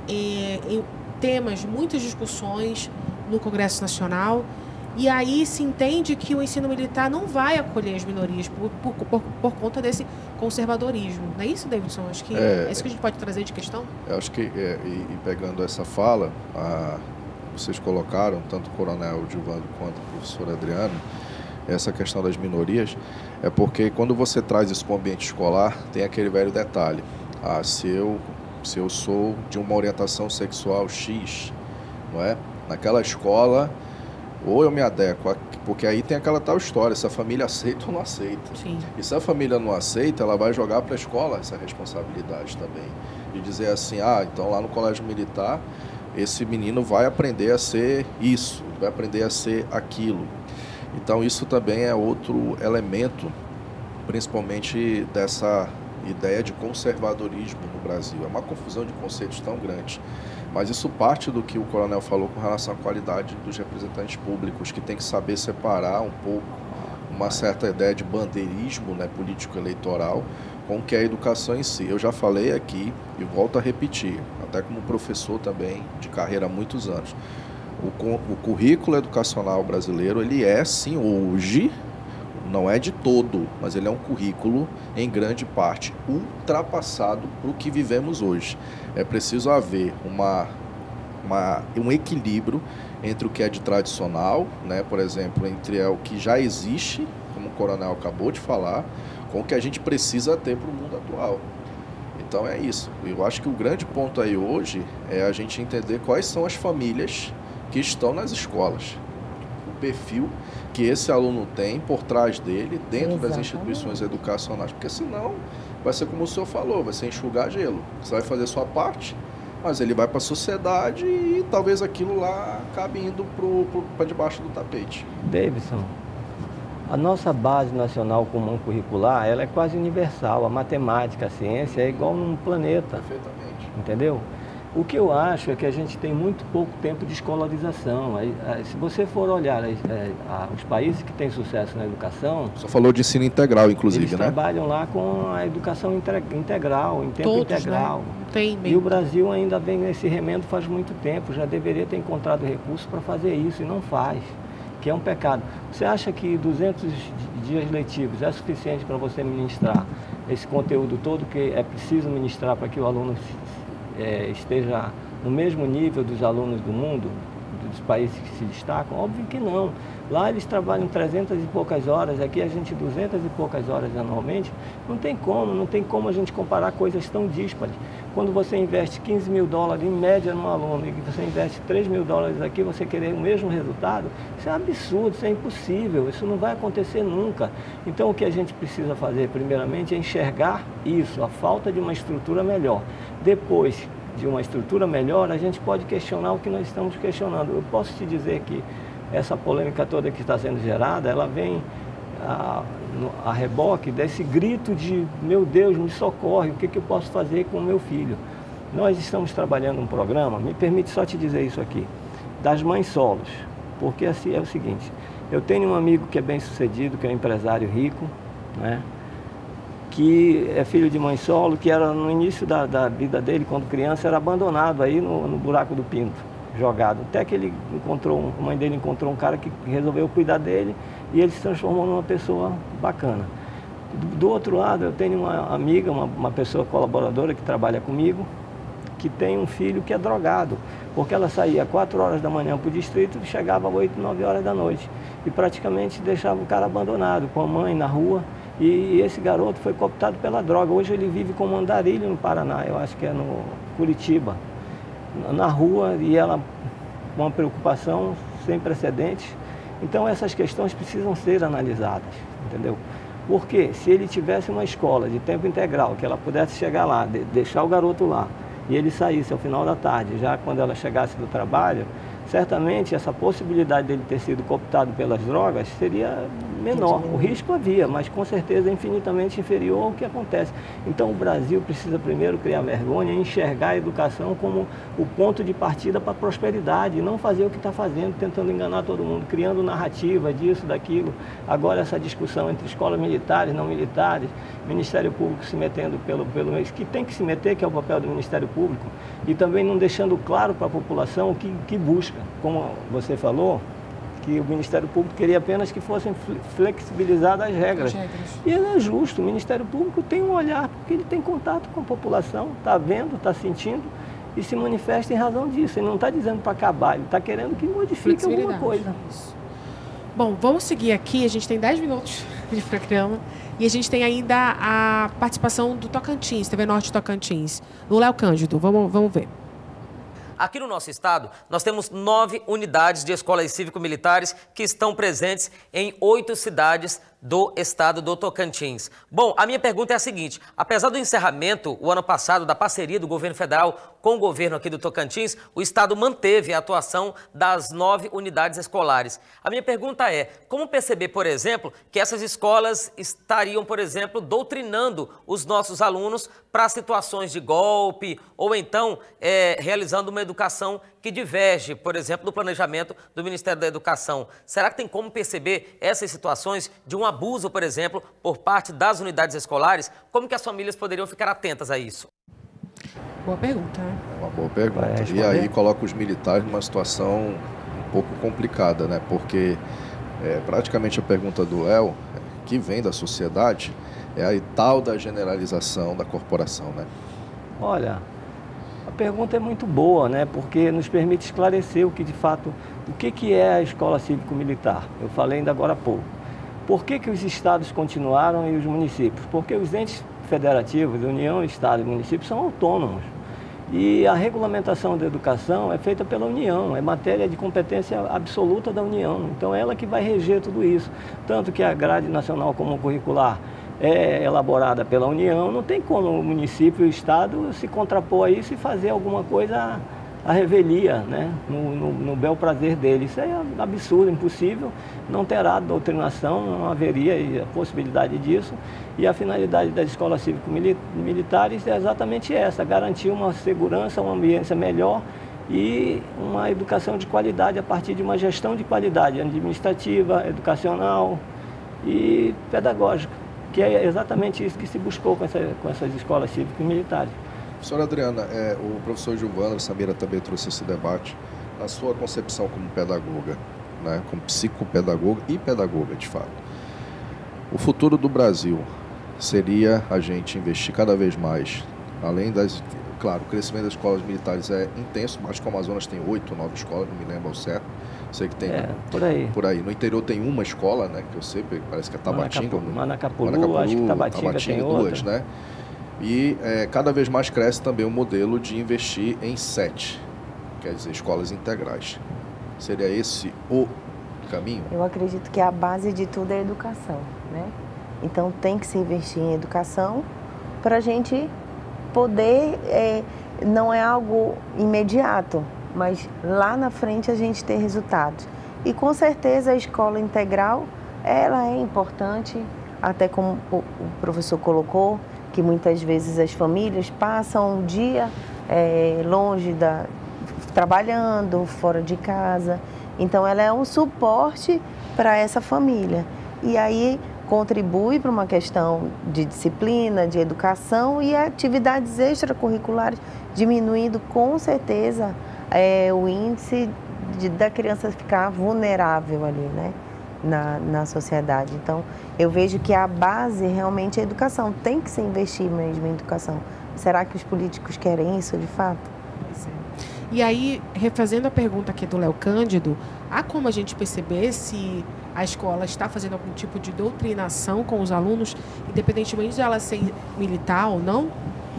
é, em temas, muitas discussões no Congresso Nacional. E aí se entende que o ensino militar não vai acolher as minorias por, por, por, por conta desse conservadorismo. Não é isso, Davidson? Acho que é, é isso que a gente pode trazer de questão? Eu acho que, é, e, e pegando essa fala, a, vocês colocaram, tanto o coronel Gilvandro quanto o professor Adriano, essa questão das minorias, é porque quando você traz isso para o ambiente escolar, tem aquele velho detalhe. Ah, se eu, se eu sou de uma orientação sexual X, não é? Naquela escola, ou eu me adequo, porque aí tem aquela tal história, se a família aceita ou não aceita. Sim. E se a família não aceita, ela vai jogar para a escola essa responsabilidade também. De dizer assim, ah, então lá no colégio militar, esse menino vai aprender a ser isso, vai aprender a ser aquilo. Então isso também é outro elemento, principalmente dessa ideia de conservadorismo no Brasil. É uma confusão de conceitos tão grande. Mas isso parte do que o coronel falou com relação à qualidade dos representantes públicos, que tem que saber separar um pouco uma certa ideia de bandeirismo, né, político-eleitoral, com o que é a educação em si. Eu já falei aqui e volto a repetir, até como professor também de carreira há muitos anos. O, o currículo educacional brasileiro, ele é, sim, hoje, não é de todo, mas ele é um currículo, em grande parte, ultrapassado para o que vivemos hoje. É preciso haver uma, uma, um equilíbrio entre o que é de tradicional, né, por exemplo, entre o que já existe, como o coronel acabou de falar, com o que a gente precisa ter para o mundo atual. Então é isso. Eu acho que o grande ponto aí hoje é a gente entender quais são as famílias que estão nas escolas. O perfil que esse aluno tem por trás dele, dentro Exatamente. Das instituições educacionais, porque senão vai ser como o senhor falou, vai ser enxugar gelo. Você vai fazer sua parte, mas ele vai para a sociedade e talvez aquilo lá acabe indo para debaixo do tapete. Davidson, a nossa base nacional comum curricular, ela é quase universal. A matemática, a ciência é igual num planeta. Perfeitamente. Entendeu? O que eu acho é que a gente tem muito pouco tempo de escolarização. Se você for olhar os países que têm sucesso na educação... Você falou de ensino integral, inclusive, eles né? Eles trabalham lá com a educação integral, em tempo Todos, integral. Né? Tem e o Brasil ainda vem nesse remendo faz muito tempo. Já deveria ter encontrado recursos para fazer isso e não faz, que é um pecado. Você acha que duzentos dias letivos é suficiente para você ministrar esse conteúdo todo que é preciso ministrar para que o aluno... É, esteja no mesmo nível dos alunos do mundo, dos países que se destacam? Óbvio que não. Lá eles trabalham trezentas e poucas horas, aqui a gente duzentas e poucas horas anualmente. Não tem como, não tem como a gente comparar coisas tão díspares. Quando você investe quinze mil dólares em média num aluno e você investe três mil dólares aqui, você querer o mesmo resultado, isso é absurdo, isso é impossível, isso não vai acontecer nunca. Então o que a gente precisa fazer primeiramente é enxergar isso, a falta de uma estrutura melhor. Depois de uma estrutura melhor, a gente pode questionar o que nós estamos questionando. Eu posso te dizer que essa polêmica toda que está sendo gerada, ela vem a, a reboque desse grito de, meu Deus, me socorre, o que, que eu posso fazer com o meu filho? Nós estamos trabalhando um programa, me permite só te dizer isso aqui, das mães solos, porque assim é o seguinte, eu tenho um amigo que é bem sucedido, que é um empresário rico, né? Que é filho de mãe solo, que era no início da, da vida dele, quando criança, era abandonado aí no, no buraco do pinto, jogado. Até que ele encontrou, a mãe dele encontrou um cara que resolveu cuidar dele e ele se transformou numa pessoa bacana. Do, do outro lado, eu tenho uma amiga, uma, uma pessoa colaboradora que trabalha comigo, que tem um filho que é drogado, porque ela saía às quatro horas da manhã para o distrito e chegava às oito, nove horas da noite. E praticamente deixava o cara abandonado, com a mãe na rua. E esse garoto foi cooptado pela droga. Hoje ele vive como andarilho no Paraná, eu acho que é no Curitiba, na rua, e ela com uma preocupação sem precedentes. Então essas questões precisam ser analisadas, entendeu? Porque se ele tivesse uma escola de tempo integral, que ela pudesse chegar lá, de, deixar o garoto lá, e ele saísse ao final da tarde, já quando ela chegasse do trabalho, certamente essa possibilidade dele ter sido cooptado pelas drogas seria menor. O risco havia, mas com certeza é infinitamente inferior ao que acontece. Então o Brasil precisa primeiro criar vergonha e enxergar a educação como o ponto de partida para a prosperidade, e não fazer o que está fazendo, tentando enganar todo mundo, criando narrativa disso, daquilo. Agora essa discussão entre escolas militares, não militares, Ministério Público se metendo pelo, pelo meio, que tem que se meter, que é o papel do Ministério Público, e também não deixando claro para a população o que, que busca. Como você falou, que o Ministério Público queria apenas que fossem flexibilizadas as regras. As regras. E é justo, o Ministério Público tem um olhar, porque ele tem contato com a população, está vendo, está sentindo e se manifesta em razão disso. Ele não está dizendo para acabar, ele está querendo que modifique alguma coisa. Isso. Bom, vamos seguir aqui, a gente tem dez minutos de programa e a gente tem ainda a participação do Tocantins, T V Norte Tocantins, do Léo Cândido. Vamos, vamos ver. Aqui no nosso estado, nós temos nove unidades de escolas cívico-militares que estão presentes em oito cidades do estado do Tocantins. Bom, a minha pergunta é a seguinte: apesar do encerramento, o ano passado, da parceria do governo federal com o governo aqui do Tocantins, o estado manteve a atuação das nove unidades escolares. A minha pergunta é, como perceber, por exemplo, que essas escolas estariam, por exemplo, doutrinando os nossos alunos para situações de golpe, ou então é, realizando uma educação que diverge, por exemplo, do planejamento do Ministério da Educação? Será que tem como perceber essas situações de um abuso, por exemplo, por parte das unidades escolares? Como que as famílias poderiam ficar atentas a isso? Boa pergunta. É uma boa pergunta. E aí coloca os militares numa situação um pouco complicada, né? Porque é, praticamente a pergunta do Léo, que vem da sociedade, é a tal da generalização da corporação, né? Olha, a pergunta é muito boa, né? Porque nos permite esclarecer o que de fato, o que, que é a escola cívico-militar. Eu falei ainda agora há pouco. Por que, que os estados continuaram e os municípios? Porque os entes federativos, União, Estado e municípios, são autônomos. E a regulamentação da educação é feita pela União, é matéria de competência absoluta da União. Então é ela que vai reger tudo isso. Tanto que a grade nacional comum curricular é elaborada pela União, não tem como o município e o Estado se contrapor a isso e fazer alguma coisa à revelia, né? no, no, no bel prazer dele. Isso é absurdo, impossível, não terá doutrinação, não haveria a possibilidade disso. E a finalidade das escolas cívico-militares é exatamente essa, garantir uma segurança, uma ambiência melhor e uma educação de qualidade a partir de uma gestão de qualidade administrativa, educacional e pedagógica, que é exatamente isso que se buscou com, essa, com essas escolas cívico-militares. Professora Adriana, é, o professor Gilvandro, Samira também trouxe esse debate, na sua concepção como pedagoga, né, como psicopedagoga e pedagoga, de fato. O futuro do Brasil seria a gente investir cada vez mais, além das... Claro, o crescimento das escolas militares é intenso, mas como o Amazonas tem oito, nove escolas, não me lembro ao certo. Sei que tem... É, por aí. Por aí. No interior tem uma escola, né, que eu sei, parece que é Tabatinga. Manacapuru, Manacapuru acho que Tabatinga, Tabatinga tem duas, outra. Né? E é, cada vez mais cresce também o modelo de investir em sete, quer dizer, escolas integrais. Seria esse o caminho? Eu acredito que a base de tudo é a educação, né? Então tem que se investir em educação para a gente poder, é, não é algo imediato, mas lá na frente a gente ter resultados. E com certeza a escola integral, ela é importante, até como o professor colocou, que muitas vezes as famílias passam um dia é, longe da... trabalhando, fora de casa. Então ela é um suporte para essa família. E aí contribui para uma questão de disciplina, de educação e atividades extracurriculares, diminuindo com certeza é, o índice de, da criança ficar vulnerável ali, né, na, na sociedade. Então, eu vejo que a base realmente é a educação. Tem que se investir mesmo em educação. Será que os políticos querem isso de fato? E aí, refazendo a pergunta aqui do Léo Cândido, há como a gente perceber se a escola está fazendo algum tipo de doutrinação com os alunos, independentemente de ela ser militar ou não?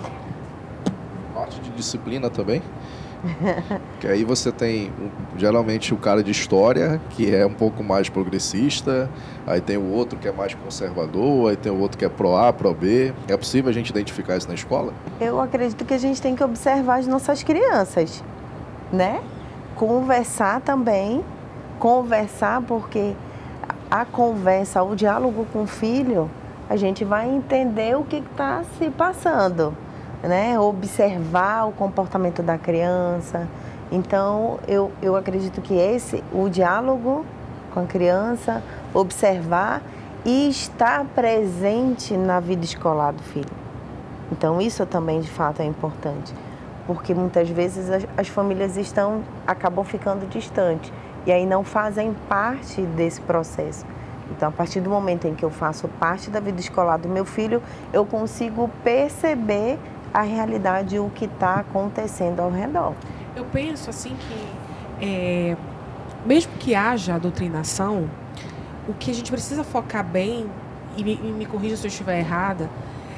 Parte de disciplina também. Que aí você tem, geralmente, o cara de história, que é um pouco mais progressista, aí tem o outro que é mais conservador, aí tem o outro que é pró-A, pró-B. É possível a gente identificar isso na escola? Eu acredito que a gente tem que observar as nossas crianças, né? conversar também, conversar porque a conversa, o diálogo com o filho, a gente vai entender o que está se passando, né? Observar o comportamento da criança. Então, eu, eu acredito que esse, o diálogo com a criança, observar e estar presente na vida escolar do filho. Então, isso também, de fato, é importante, porque muitas vezes as, as famílias estão, acabam ficando distantes e aí não fazem parte desse processo. Então, a partir do momento em que eu faço parte da vida escolar do meu filho, eu consigo perceber a realidade, o que está acontecendo ao redor. Eu penso assim que, é, mesmo que haja a doutrinação, o que a gente precisa focar bem, e me, e me corrija se eu estiver errada,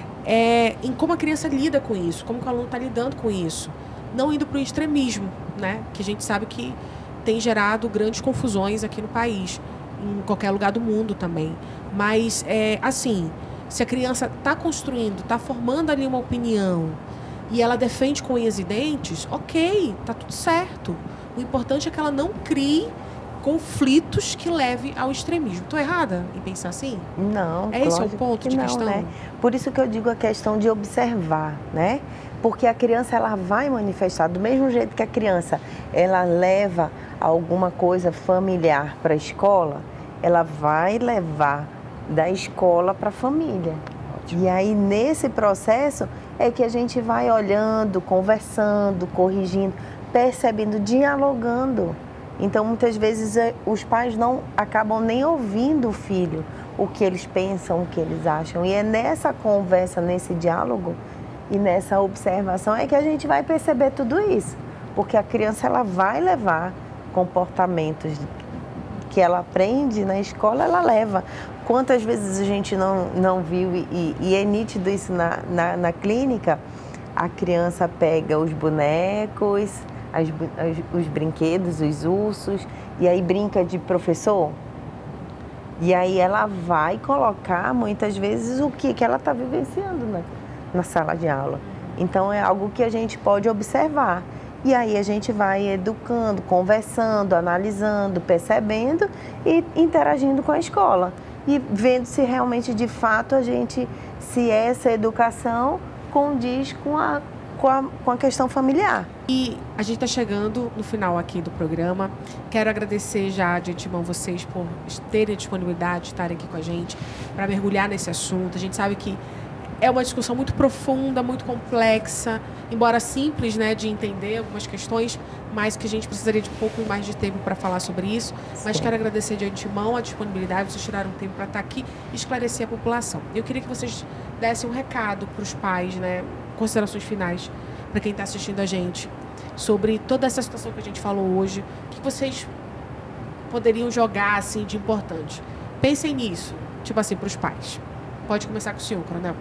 é em como a criança lida com isso, como que o aluno está lidando com isso, não indo para o extremismo, né? Que a gente sabe que tem gerado grandes confusões aqui no país, em qualquer lugar do mundo também. Mas, é, assim, se a criança está construindo, está formando ali uma opinião e ela defende com unhas e dentes, ok, tá tudo certo. O importante é que ela não crie conflitos que levem ao extremismo. Estou errada em pensar assim? Não, é esse é o ponto de não, questão? Né? Por isso que eu digo a questão de observar, né? Porque a criança, ela vai manifestar do mesmo jeito que a criança, ela leva alguma coisa familiar para a escola, ela vai levar da escola para a família. Ótimo. E aí, nesse processo, é que a gente vai olhando, conversando, corrigindo, percebendo, dialogando. Então, muitas vezes, os pais não acabam nem ouvindo o filho, o que eles pensam, o que eles acham. E é nessa conversa, nesse diálogo e nessa observação é que a gente vai perceber tudo isso. Porque a criança, ela vai levar comportamentos que ela aprende na escola, ela leva. Quantas vezes a gente não, não viu, e, e é nítido isso na, na, na clínica, a criança pega os bonecos, as, as, os brinquedos, os ursos, e aí brinca de professor. E aí ela vai colocar, muitas vezes, o que, que ela está vivenciando na, na sala de aula. Então, é algo que a gente pode observar. E aí a gente vai educando, conversando, analisando, percebendo e interagindo com a escola. E vendo se realmente, de fato, a gente, se essa educação condiz com a, com a, com a questão familiar. E a gente está chegando no final aqui do programa. Quero agradecer já de antemão vocês por terem a disponibilidade de estarem aqui com a gente para mergulhar nesse assunto. A gente sabe que é uma discussão muito profunda, muito complexa, embora simples, né, de entender algumas questões, mas que a gente precisaria de um pouco mais de tempo para falar sobre isso. Mas Sim. quero agradecer de antemão a disponibilidade, vocês tiraram tempo para estar aqui e esclarecer a população. Eu queria que vocês dessem um recado para os pais, né, considerações finais para quem está assistindo a gente, sobre toda essa situação que a gente falou hoje, o que vocês poderiam jogar assim de importante. Pensem nisso, tipo assim, para os pais. Pode começar com o senhor, Coronel.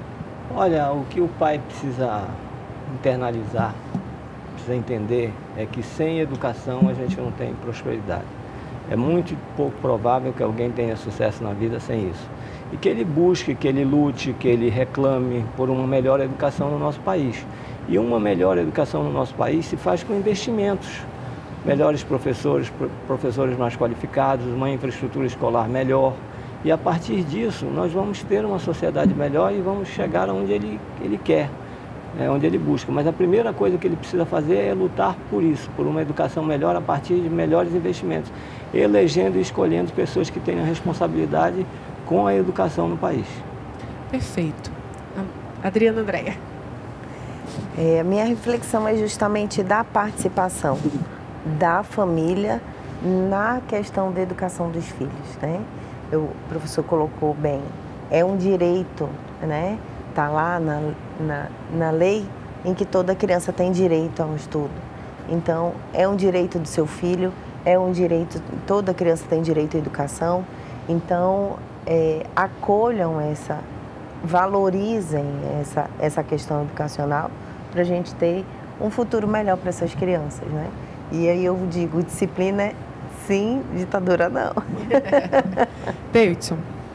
Olha, o que o pai precisa internalizar, precisa entender, é que sem educação a gente não tem prosperidade. É muito pouco provável que alguém tenha sucesso na vida sem isso. E que ele busque, que ele lute, que ele reclame por uma melhor educação no nosso país. E uma melhor educação no nosso país se faz com investimentos. Melhores professores, professores mais qualificados, uma infraestrutura escolar melhor. E a partir disso, nós vamos ter uma sociedade melhor e vamos chegar onde ele, ele quer, né, onde ele busca. Mas a primeira coisa que ele precisa fazer é lutar por isso, por uma educação melhor a partir de melhores investimentos, elegendo e escolhendo pessoas que tenham responsabilidade com a educação no país. Perfeito. Adriana Andréia. É, a minha reflexão é justamente da participação da família na questão da educação dos filhos, né? O professor colocou bem, é um direito, né? Está lá na, na, na lei em que toda criança tem direito ao estudo. Então, é um direito do seu filho, é um direito, toda criança tem direito à educação. Então, é, acolham essa, valorizem essa, essa questão educacional para a gente ter um futuro melhor para essas crianças, né? E aí eu digo, disciplina é sim, ditadura não. Davidson.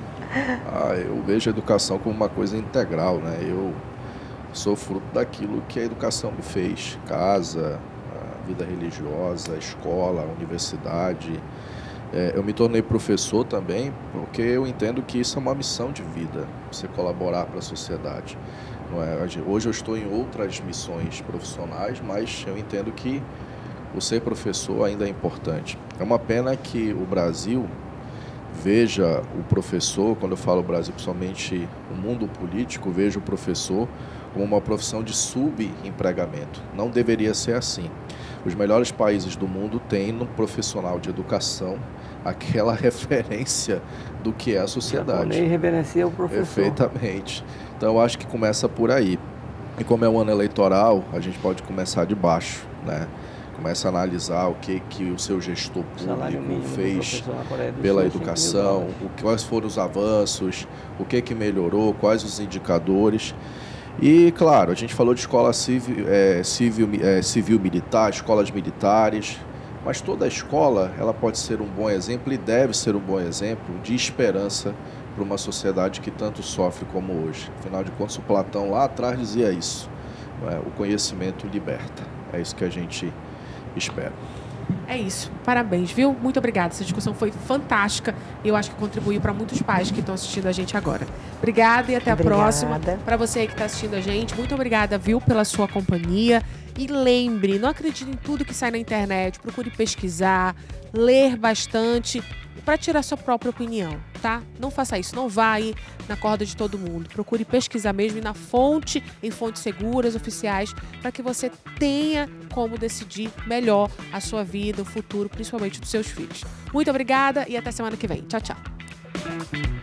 Ah, eu vejo a educação como uma coisa integral, né? Eu sou fruto daquilo que a educação me fez. Casa, vida religiosa, escola, universidade. É, eu me tornei professor também porque eu entendo que isso é uma missão de vida, você colaborar para a sociedade. Não é? Hoje eu estou em outras missões profissionais, mas eu entendo que o ser professor ainda é importante. É uma pena que o Brasil veja o professor, quando eu falo Brasil, principalmente o mundo político, veja o professor como uma profissão de subempregamento. Não deveria ser assim. Os melhores países do mundo têm no profissional de educação aquela referência do que é a sociedade. Nem reverencia o professor. Perfeitamente. Então eu acho que começa por aí. E como é um ano eleitoral, a gente pode começar de baixo, né? Começa a analisar o que, que o seu gestor público fez pela educação, o, quais foram os avanços, o que, que melhorou, quais os indicadores. E, claro, a gente falou de escola civil, é, civil, é, civil militar, escolas militares, mas toda escola ela pode ser um bom exemplo e deve ser um bom exemplo de esperança para uma sociedade que tanto sofre como hoje. Afinal de contas, o Platão lá atrás dizia isso, é? O conhecimento liberta. É isso que a gente espera. É isso. Parabéns, viu? Muito obrigada. Essa discussão foi fantástica e eu acho que contribuiu para muitos pais que estão assistindo a gente agora. Obrigada e até Obrigada. a próxima. Para você aí que está assistindo a gente, muito obrigada, viu, pela sua companhia. E lembre, não acredite em tudo que sai na internet. Procure pesquisar, ler bastante para tirar sua própria opinião, tá? Não faça isso, não vai na corda de todo mundo. Procure pesquisar mesmo e na fonte, em fontes seguras, oficiais, para que você tenha como decidir melhor a sua vida, o futuro, principalmente dos seus filhos. Muito obrigada e até semana que vem. Tchau, tchau.